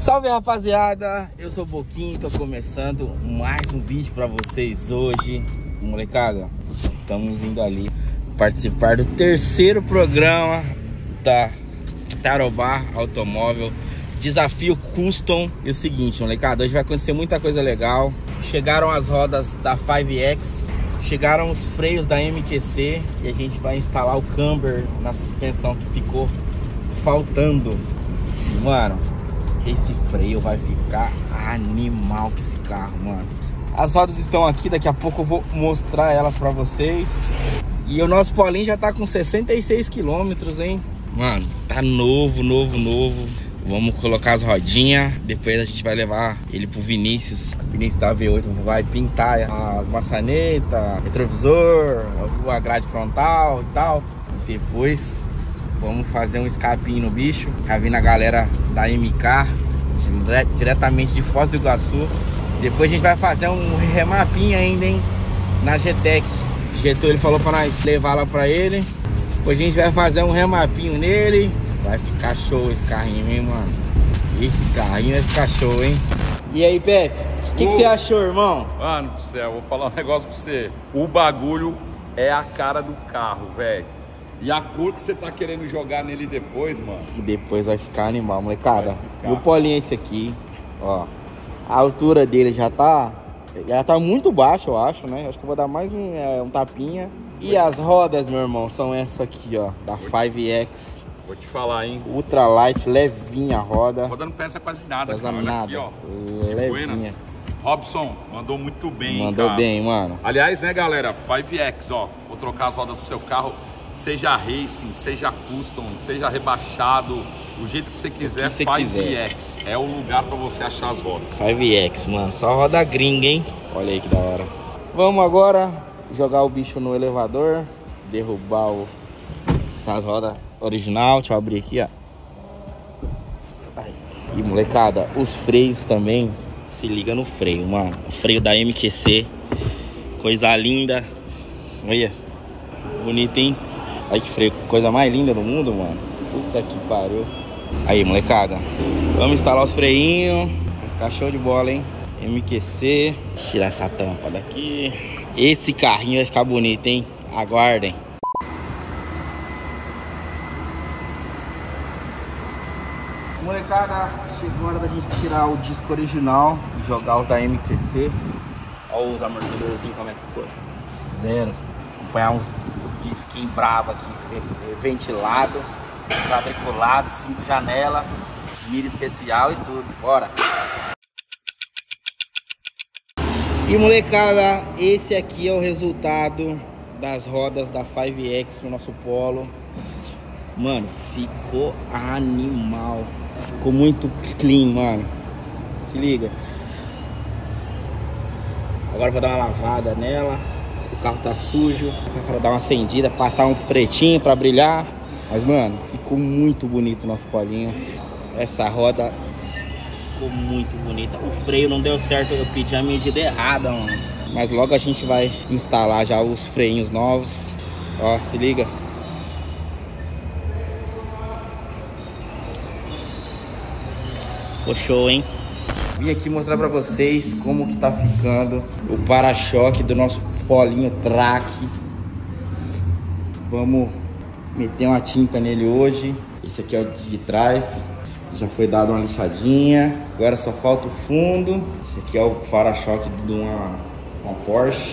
Salve rapaziada, eu sou o Boquinho, tô começando mais um vídeo pra vocês hoje. Molecada, estamos indo ali participar do terceiro programa da Tarobá Automóvel Desafio Custom. E o seguinte, molecada, hoje vai acontecer muita coisa legal. Chegaram as rodas da 5X, chegaram os freios da MQC e a gente vai instalar o camber na suspensão que ficou faltando. Mano, esse freio vai ficar animal com esse carro, mano. As rodas estão aqui, daqui a pouco eu vou mostrar elas pra vocês. E o nosso Polinho já tá com 66 quilômetros, hein? Mano, tá novo. Vamos colocar as rodinhas. Depois a gente vai levar ele pro Vinícius. O Vinícius da V8 vai pintar as maçanetas, retrovisor, a grade frontal e tal. Depois vamos fazer um escapinho no bicho. Vai vir a galera da MK diretamente de Foz do Iguaçu. Depois a gente vai fazer um remapinho ainda, hein, na GTEC. O Getúlio falou pra nós levar lá pra ele. Depois a gente vai fazer um remapinho nele. Vai ficar show esse carrinho, hein, mano. Esse carrinho vai ficar show, hein. E aí, Pepe, o que você achou, irmão? Mano do céu, vou falar um negócio pra você. O bagulho é a cara do carro, velho. E a cor que você tá querendo jogar nele depois, mano. E depois vai ficar animal, molecada. E o Polinho é esse aqui, ó. A altura dele já tá muito baixo, eu acho, né? Acho que eu vou dar mais um tapinha. E as rodas, meu irmão, são essa aqui, ó, da 5X. Vou te falar, hein? Ultralight, levinha a roda. A roda não pesa quase nada, pesa cara. nada. Aqui, ó. Levinha. Robson, mandou muito bem, mandou cara. bem, mano. Aliás, né, galera, 5X, ó. Vou trocar as rodas do seu carro. Seja racing, seja custom, seja rebaixado, o jeito que você quiser, 5X é o lugar pra você achar as rodas. 5X, mano, só roda gringa, hein? Olha aí que da hora. Vamos agora jogar o bicho no elevador, derrubar essas rodas original. Deixa eu abrir aqui, ó. Aí. E molecada, os freios também, se liga no freio, mano. O freio da MQC, coisa linda. Olha, bonito, hein? Olha que freio, coisa mais linda do mundo, mano. Puta que pariu. Aí, molecada, vamos instalar os freinhos. Vai ficar show de bola, hein? MQC. Tirar essa tampa daqui. Esse carrinho vai ficar bonito, hein? Aguardem. Molecada, chegou a hora da gente tirar o disco original e jogar os da MQC. Olha os amortecedorzinhos como é que ficou. Zero. Acompanhar uns disquinho bravo aqui, ventilado, quadriculado, 5 janelas, mira especial e tudo. Bora! E molecada, esse aqui é o resultado das rodas da 5X no nosso Polo. Mano, ficou animal. Ficou muito clean, mano. Se liga. Agora eu vou dar uma lavada nela. O carro tá sujo, para dar uma acendida, passar um pretinho para brilhar. Mas, mano, ficou muito bonito o nosso Polinho. Essa roda ficou muito bonita. O freio não deu certo, eu pedi a medida errada, mano. Mas logo a gente vai instalar já os freinhos novos. Ó, se liga. Ficou show, hein? Vim aqui mostrar pra vocês como que tá ficando o para-choque do nosso Polinho Track. Vamos meter uma tinta nele hoje. Esse aqui é o de trás. Já foi dado uma lixadinha. Agora só falta o fundo. Esse aqui é o para-choque de uma Porsche.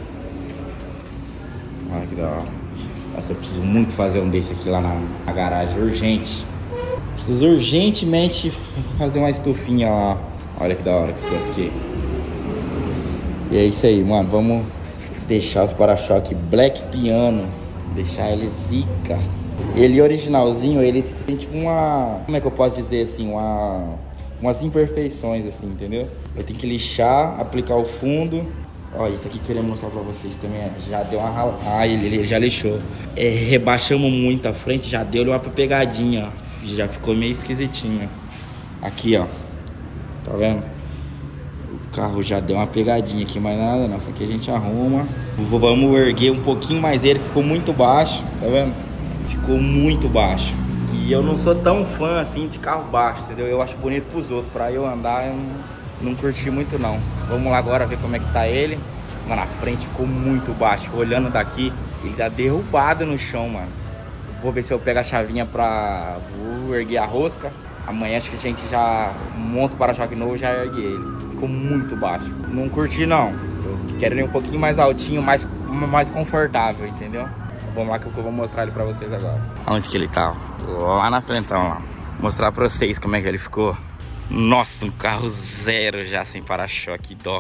Olha que da hora. Nossa, eu preciso muito fazer um desse aqui lá na garagem. Urgente. Preciso urgentemente fazer uma estufinha lá. Olha que da hora que ficou isso aqui. E é isso aí, mano. Vamos deixar os para-choque Black Piano. Deixar ele zica. Ele originalzinho, ele tem tipo uma... Como é que eu posso dizer assim? Umas imperfeições assim, entendeu? Eu tenho que lixar, aplicar o fundo. Ó, isso aqui que eu queria mostrar pra vocês também. Já deu uma rala... Ah, ele já lixou. Rebaixamos muito a frente, já deu uma pegadinha. Já ficou meio esquisitinho. Aqui, ó. Tá vendo? O carro já deu uma pegadinha aqui, mas nada, não. Isso aqui a gente arruma. Vamos erguer um pouquinho mais ele, ficou muito baixo, tá vendo? Ficou muito baixo. E eu não sou tão fã assim de carro baixo, entendeu? Eu acho bonito pros outros, pra eu andar eu não curti muito não. Vamos lá agora ver como é que tá ele. Mano, a frente ficou muito baixo. Olhando daqui, ele tá derrubado no chão, mano. Vou ver se eu pego a chavinha pra... Vou erguer a rosca. Amanhã acho que a gente já monta o para-choque novo e já ergue ele. Ficou muito baixo. Não curti não. Eu quero ele um pouquinho mais altinho, mais confortável, entendeu? Vamos lá que eu vou mostrar ele pra vocês agora. Onde que ele tá? Lá na frentão, lá. Vou mostrar pra vocês como é que ele ficou. Nossa, um carro zero já sem para-choque, dó.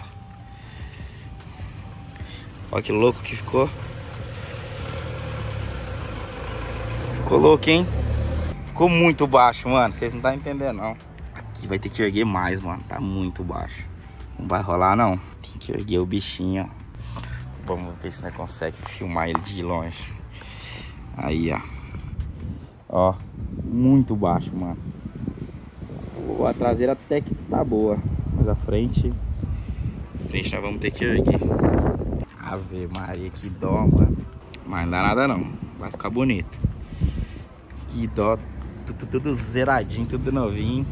Olha que louco que ficou. Ficou louco, hein? Ficou muito baixo, mano. Vocês não estão entendendo, não. Aqui vai ter que erguer mais, mano. Tá muito baixo. Não vai rolar, não. Tem que erguer o bichinho, ó. Vamos ver se nós consegue filmar ele de longe. Aí, ó. Ó, muito baixo, mano. A traseira até que tá boa. Mas a frente nós vamos ter que erguer. Ave Maria, que dó, mano. Mas não dá nada não. Vai ficar bonito. Que dó. Tudo zeradinho, tudo novinho.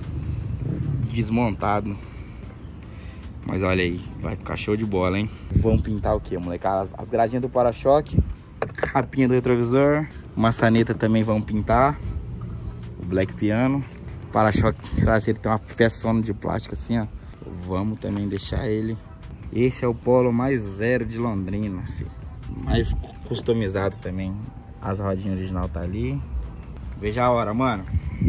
Desmontado. Mas olha aí, vai ficar show de bola, hein? Vamos pintar o que, molecada? As gradinhas do para-choque, a pinha do retrovisor, maçaneta também vamos pintar. O black piano. O para-choque traseiro tem uma peçona de plástico assim, ó. Vamos também deixar ele. Esse é o Polo mais zero de Londrina, filho. Mais customizado também. As rodinhas original tá ali. Veja a hora, mano.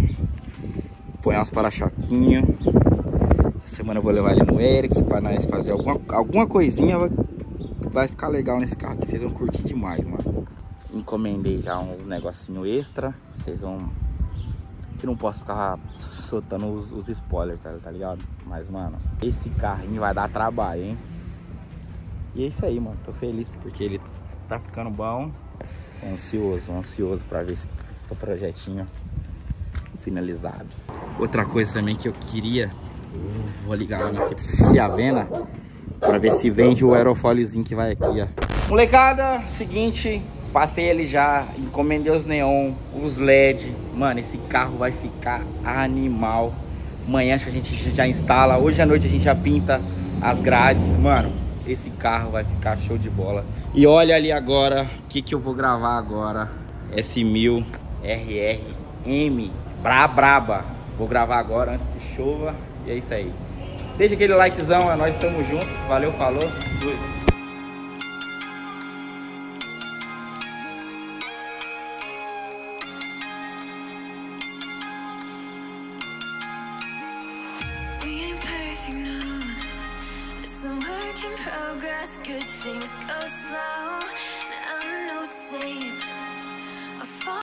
Põe uns para-choquinhos. Essa semana eu vou levar ele no Eric pra nós fazer alguma coisinha. Vai ficar legal nesse carro aqui. Vocês vão curtir demais, mano. Encomendei já uns negocinho extra. Vocês vão... Que não posso ficar soltando os spoilers, tá ligado? Mas, mano, esse carrinho vai dar trabalho, hein? E é isso aí, mano. Tô feliz porque ele tá ficando bom. Ansioso pra ver esse projetinho finalizado. Outra coisa também que eu queria... Vou ligar lá na Ciavena pra ver se vende o aerofóliozinho que vai aqui, ó. Molecada, seguinte... Passei ele já, encomendei os neon, os LED. Mano, esse carro vai ficar animal. Amanhã acho que a gente já instala. Hoje à noite a gente já pinta as grades. Mano, esse carro vai ficar show de bola. E olha ali agora, o que eu vou gravar agora. S1000 RRM braba. Vou gravar agora antes que chova. E é isso aí. Deixa aquele likezão, nós estamos juntos. Valeu, falou. Fui. Some work in progress, good things go slow.